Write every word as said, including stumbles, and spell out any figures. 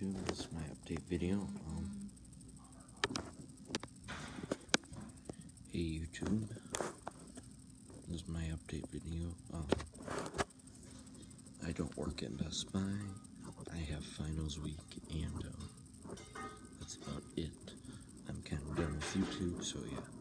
YouTube, this is my update video. Um, hey YouTube, this is my update video. Um, I don't work at Best Buy. I have finals week, and uh, that's about it. I'm kind of done with YouTube, so yeah.